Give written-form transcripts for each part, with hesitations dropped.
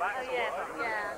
Oh, yes, yeah.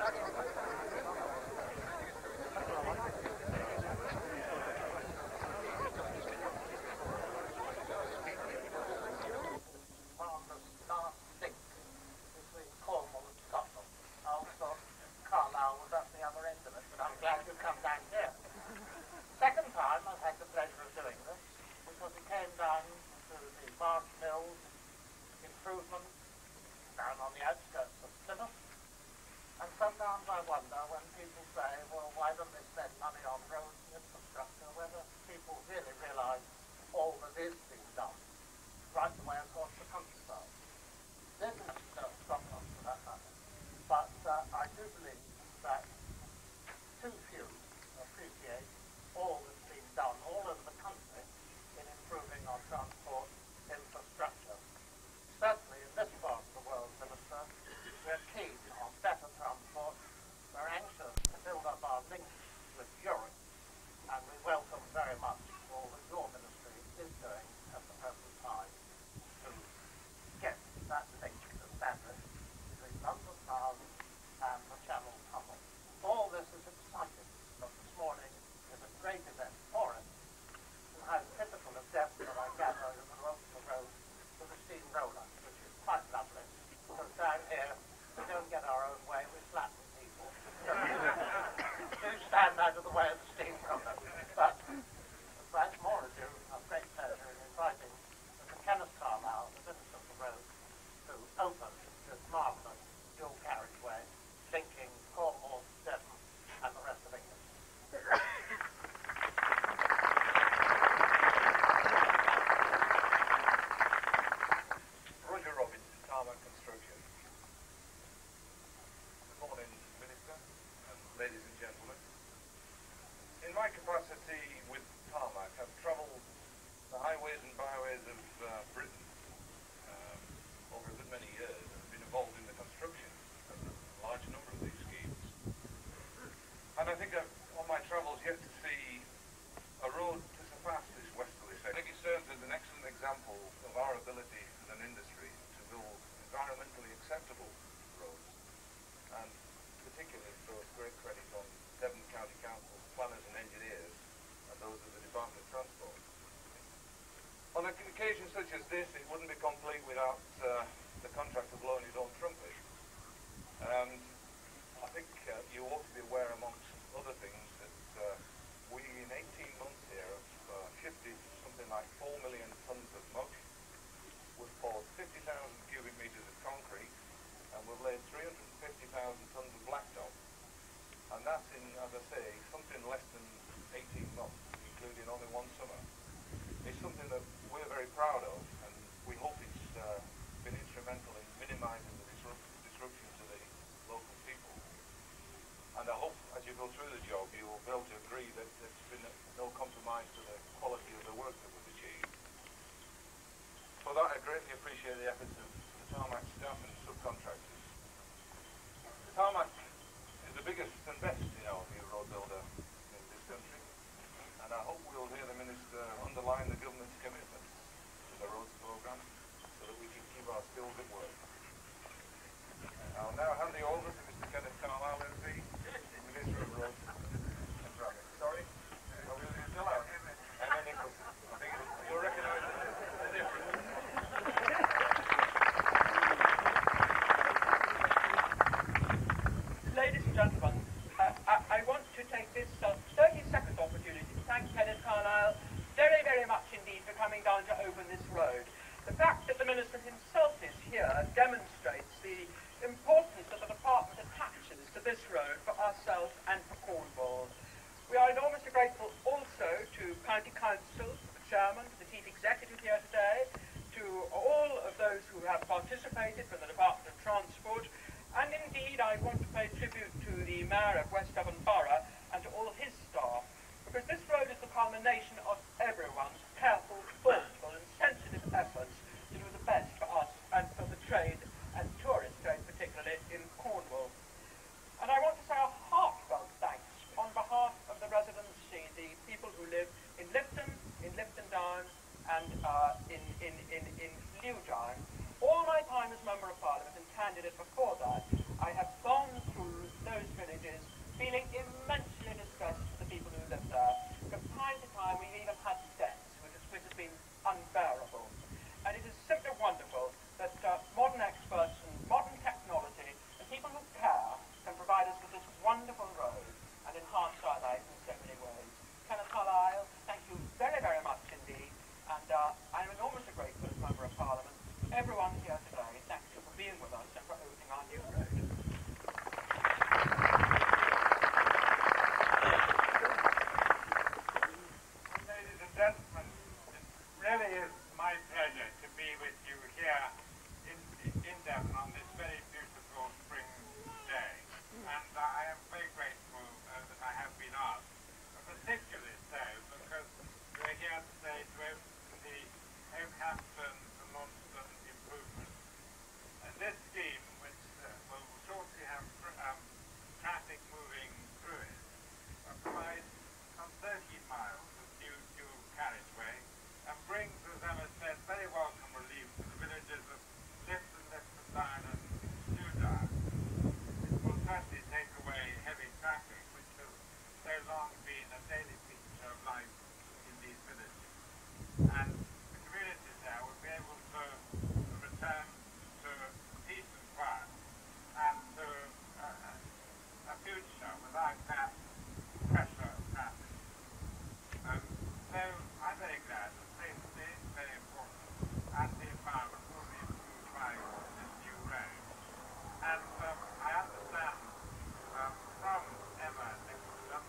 Sometimes I wonder when people say, well, why don't they spend money on roads and infrastructure, whether people really realise all that is being done right the way across the countryside. This is Scotland for that matter. But I do believe that too few appreciate all that's being done all over the country in improving our transport infrastructure. Certainly in this part of the world, Minister, we're keen on better transport. We're anxious to build up our links with Europe, and we welcome very much all that your ministry is doing at the present time to get that link established between London Town and the Channel Tunnel. All this is exciting, but this morning is a great event for us, and has typical of depth that I gather in the road to the steamroller, which is quite lovely, because down here we don't get our own way, we flatten people. Do stand out of the way of the steamroller. But without more ado, a great pleasure in inviting Mr. Kenneth Carlisle, the Minister of the Roads, to open this marvellous dual carriageway linking Cornwall, Devon and the rest of England. Roger Robinson, Tarmac Construction. Good morning, Minister and ladies and gentlemen. In my capacity with Tarmac, I've travelled the highways and byways of Britain over a good many years and have been involved in the construction of a large number of these schemes. And I think I've, on my travels, yet to see a road to surpass this westerly section. I think it serves as an excellent example of our ability as an industry to build environmentally acceptable roads, and particularly throws great credit on Devon County Council's planners and engineers and those of the Department of Transport. On an occasion such as this, it wouldn't be complete without the contractor blowing his own trumpet. And I think you ought to be aware, amongst other things, that we in 18 months here have shifted something like 4 million tonnes of muck. We've poured 50,000 cubic metres of concrete, and we've laid 350,000 tonnes of blacktop. And that's in, as I say, something less than 18 months, including only one summer. It's something that we're very proud of, and we hope it's been instrumental in minimising the disruption to the local people. And I hope, as you go through the job, you will be able to agree that there's been no compromise to the quality of the work that we've achieved. For that, I greatly appreciate the efforts of the Tarmac staff and subcontractors. The Tarmac is the biggest and best, new road builder in this country, and I hope we'll hear the Minister underline the government's commitment to the roads programme so that we can keep our skills at work. I'll now hand you over to Mr. Kenneth Carlisle, MP, Minister of Roads and Traffic. Sorry? Are we still out? And then Nicholson. I think you'll recognise the difference. Ladies and gentlemen, I want to take this 30-second opportunity to thank Kenneth Carlisle very, very much indeed for coming down to open this road. The fact that the Minister himself is here demonstrates the importance that the Department attaches to this road for ourselves and for Cornwall. We are enormously grateful also to County Council, the Chairman, the Chief Executive here today, to all of those who have participated from the Department of Transport, and indeed I want to pay tribute to the Mayor of West Devon Borough and to all his staff, because this road is the culmination of everyone's careful, thoughtful and sensitive efforts to do the best for us and for the trade and tourist trade, particularly in Cornwall. And I want to say a heartfelt thanks on behalf of the residency, the people who live in Lipton Down and in Lewdown. All my time as Member of Parliament and candidate before that, wonderful road and enhance our lives in so many ways. Kenneth Carlyle, thank you very, very much indeed. And I'm enormously grateful as Member of Parliament. Everyone here today, thank you for being with us and for opening our new road. Ladies and gentlemen, it really is my pleasure to be with you here in Devon on this very beautiful spring day. And I am very grateful that I have been asked, particularly so because we're here today to open the Okehampton and Launceston improvement. And this scheme, which will shortly have traffic moving through it, provides some 13 miles of new dual carriageway and brings, as Emma said, very welcome relief to the villages of Lifton, Down and Tudor. It will certainly take away heavy traffic, which has so long been a daily feature of life in these villages. And the communities there will be able to return to peace and quiet and to a future without that pressure of traffic. So I'm very glad that safety is very important and the environment will be improved by this new road. And I understand from Emma Nicholson,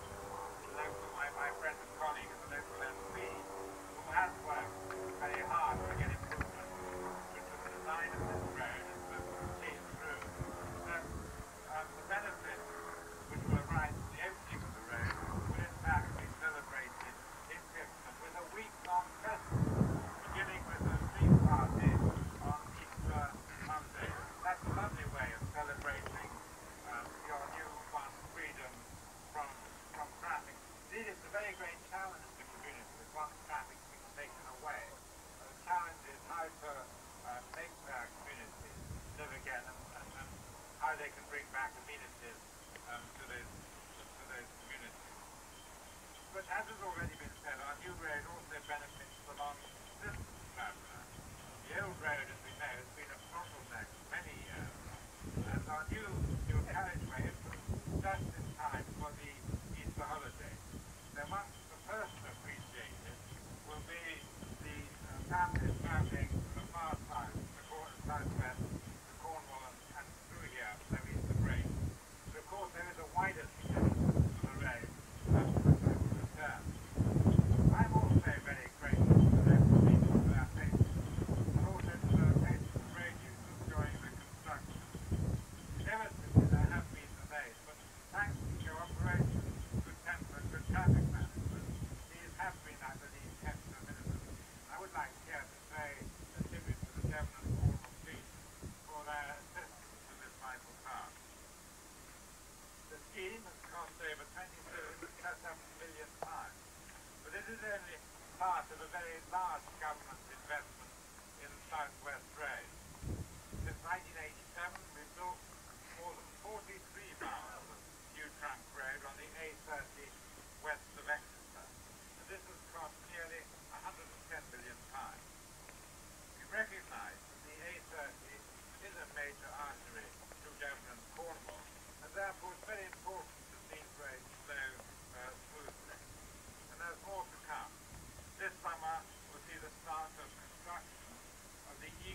my friend and colleague and the local MP, who has worked very hard to get improvement to the design of this road and to see it through, that the benefit which will arise from the opening of the road will in fact be celebrated in Clifton with a week-long festival, beginning with a street party on Easter Monday. That's a lovely way of celebrating your newfound freedom from traffic. Indeed, it's a very great challenge to the community with once traffic being taken away. The challenge is how to make their community live again and how they can bring back amenities to those communities. But as has already been said, our new road also benefits the long-distance traveller. The old road, as we know, has been a bottleneck for many years, and our new carriageway is just in time for the Easter holidays. So amongst the first to appreciate it will be the families travelling from the far side, the southwest, to Cornwall and through here for their Easter break. But of course there is a wider significance to the road as to the return. I'm also very grateful to the local people for their patience, and also to the patience of road users during the construction. Inevitably there have been delays, but thanks to cooperation, good temper and good traffic management, these have been, I believe, kept to a minimum. I would like here to say a tribute to the Devon and Cornwall Police for their assistance in this vital task. The scheme has cost over £27 million, but it is only part of a very large government investment in South West Road. Since 1987, we've built more than 43 miles of new trunk road on the A30 west of Exeter, and this has cost nearly £110 million. We recognise that the A30 is a major artery to Devon and Cornwall, and therefore it's very important that these roads flow smoothly. And there's more to come. This summer we'll see the start of construction of the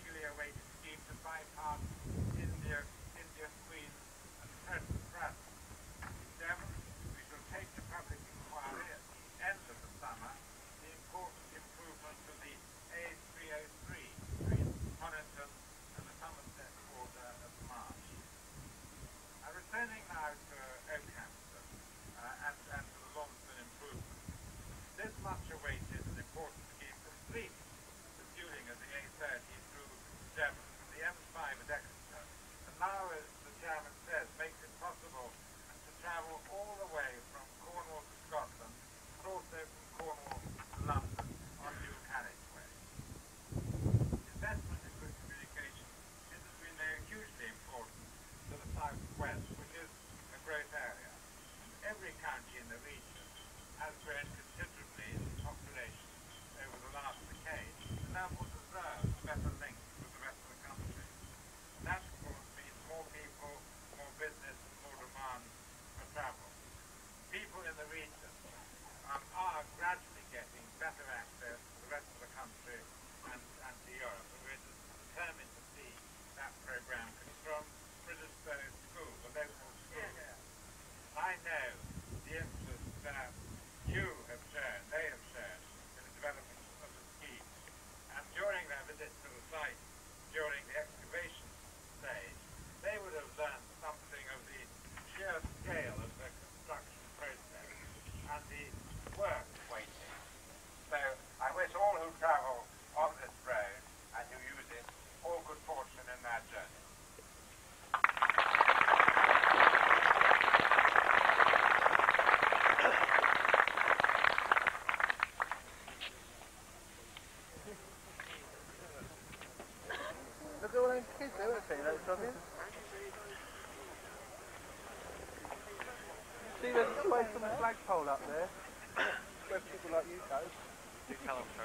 See, there's a space on the flagpole up there. Where people like you go. Do tell them,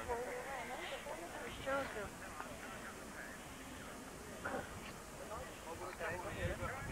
Okay.